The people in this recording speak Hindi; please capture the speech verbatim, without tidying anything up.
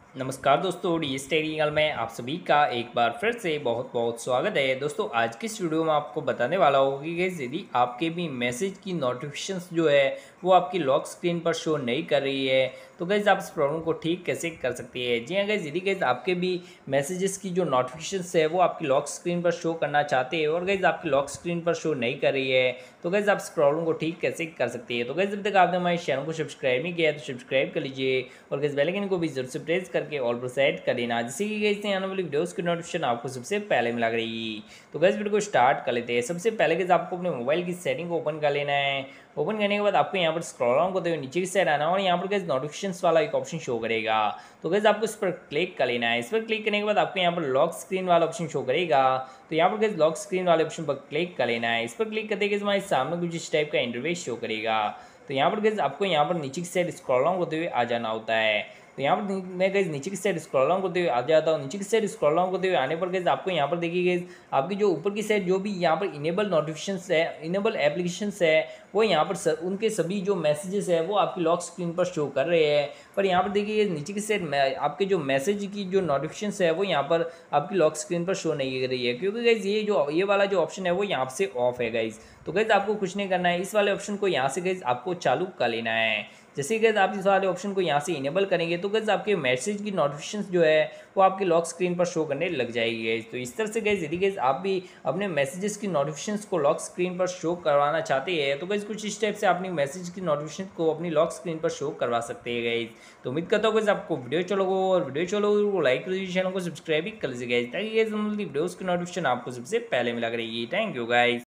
नमस्कार दोस्तों, डी एस टेक्निकल में आप सभी का एक बार फिर से बहुत बहुत स्वागत है। दोस्तों, आज की इस वीडियो में आपको बताने वाला हूँ कि गाइस यदि आपके भी मैसेज की नोटिफिकेशंस जो है वो आपकी लॉक स्क्रीन पर शो नहीं कर रही है, तो गाइस आप इस प्रॉब्लम को ठीक कैसे कर सकती है। जी हाँ गाइस, यदि गाइस आपके भी मैसेजेस की जो नोटिफिकेशंस है वो आपकी लॉक स्क्रीन पर शो करना चाहते हैं और गाइस आपकी लॉक स्क्रीन पर शो नहीं कर रही है, तो गाइस आप इस प्रॉब्लम को ठीक कैसे कर सकती है। तो गाइस जब तक आपने हमारे चैनल को सब्सक्राइब नहीं किया है तो सब्सक्राइब कर लीजिए और गाइस बेल आइकन को भी जरूर से प्रेस करके ऑल पर सेट कर लेना, जिससे कि गाइस आने वाली वीडियोस की नोटिफिकेशन आपको सबसे पहले मिला करेगी। तो गाइस वीडियो को स्टार्ट कर लेते हैं। सबसे पहले गाइस आपको अपने मोबाइल की सेटिंग को ओपन कर लेना है। ओपन करने के बाद आपको यहाँ पर स्क्रॉल डाउन करते हुए नीचे की साइड आना है और यहाँ पर गाइस नोटिफिकेशंस वाला एक ऑप्शन शो करेगा। तो गाइस आपको इस पर क्लिक कर लेना है। इस पर क्लिक करने के बाद आपको यहाँ पर लॉक स्क्रीन वाला ऑप्शन शो करेगा। तो यहाँ पर गाइस लॉक स्क्रीन वाले ऑप्शन पर क्लिक कर लेना है। इस पर क्लिक करते गाइस हमारे सामने कुछ इस टाइप का इंटरफेस शो करेगा। तो यहाँ पर गाइस आपको यहाँ पर नीचे की साइड स्क्रॉल डाउन करते हुए आ जाना होता है। तो यहाँ पर मैं गाइस नीचे की साइड स्क्रॉल डाउन करते हुए आ जाता हूँ। नीचे की साइड स्क्रॉल डाउन करते हुए आने पर गाइस आपको यहाँ पर देखिए गाइस आपकी जो ऊपर की साइड जो भी यहाँ पर इनेबल नोटिफिकेशंस है, इनेबल एप्लीकेशंस है, वो यहाँ पर सर, उनके सभी जो मैसेजेस है वो आपकी लॉक स्क्रीन पर शो कर रहे हैं। पर यहाँ पर देखिए नीचे की साइड आपके जो मैसेज की जो नोटिफिकेशंस है वो यहाँ पर आपकी लॉक स्क्रीन पर शो नहीं कर रही है, क्योंकि गाइस ये जो ये वाला जो ऑप्शन है वो यहाँ से ऑफ है गाइस। तो गाइस आपको कुछ नहीं करना है, इस वाले ऑप्शन को यहाँ से गाइस आपको चालू कर लेना है। जैसे कि आप इस वाले ऑप्शन को यहाँ से इनेबल करेंगे तो गाइस आपके मैसेज की नोटिफिकेशंस जो है वो आपकी लॉक स्क्रीन पर शो करने लग जाएगी गाइस। तो इस तरह से गाइस यदि गाइस आप भी अपने मैसेजेस की नोटिफिकेशंस को लॉक स्क्रीन पर शो करवाना चाहते हैं तो गाइस कुछ इस टाइप से अपनी मैसेज की नोटिफिकेशन को अपनी लॉक स्क्रीन पर शो करवा सकते हैं गाइस। तो उम्मीद करता हूँ गाइस आपको वीडियो चलो और वीडियो चलो वो लाइक कर लीजिए, चैनल को सब्सक्राइब भी कर लीजिए गाइस, ताकि गाइस वीडियोस की नोटिफिकेशन आपको सबसे पहले मिला करेगी। Thank you guys.